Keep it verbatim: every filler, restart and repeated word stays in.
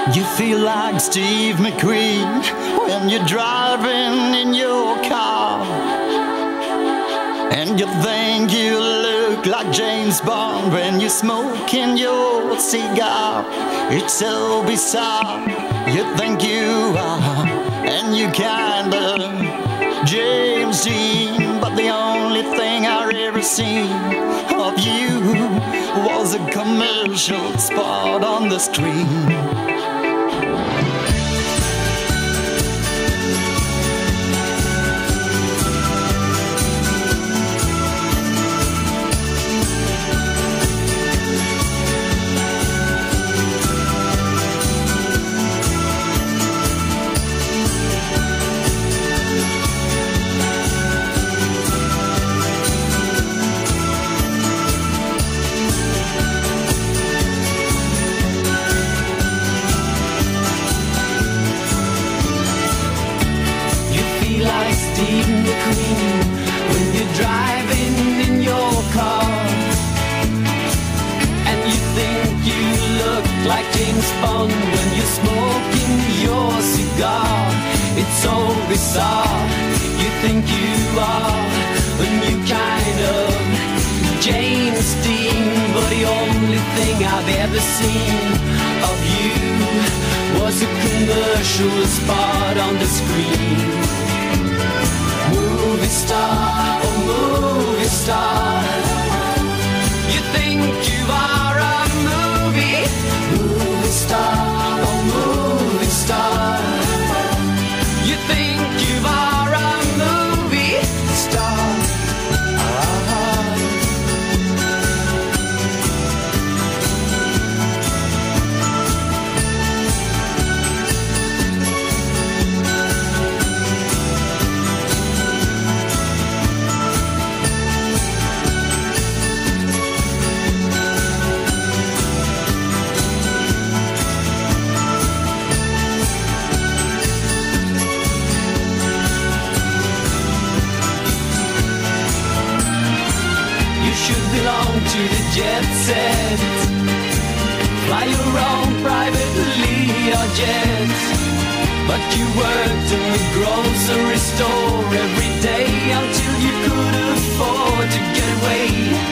You feel like Steve McQueen when you're driving in your car, and you think you look like James Bond when you're smoking your cigar. It's so bizarre, you think you are, and you kinda James Dean, but the only thing I ever seen of you was a commercial spot on the screen. Steve McQueen when you're driving in your car, and you think you look like James Bond when you're smoking your cigar. It's so bizarre, you think you are a new kind of James Dean, but the only thing I've ever seen of you was a commercial spot on the screen. Movie star, oh movie star, you think you are a movie. Movie star, oh movie star, you think you are a movie star. Belong to the jet set, fly your own privately or jet, but you worked in the grocery store every day until you could afford to get away.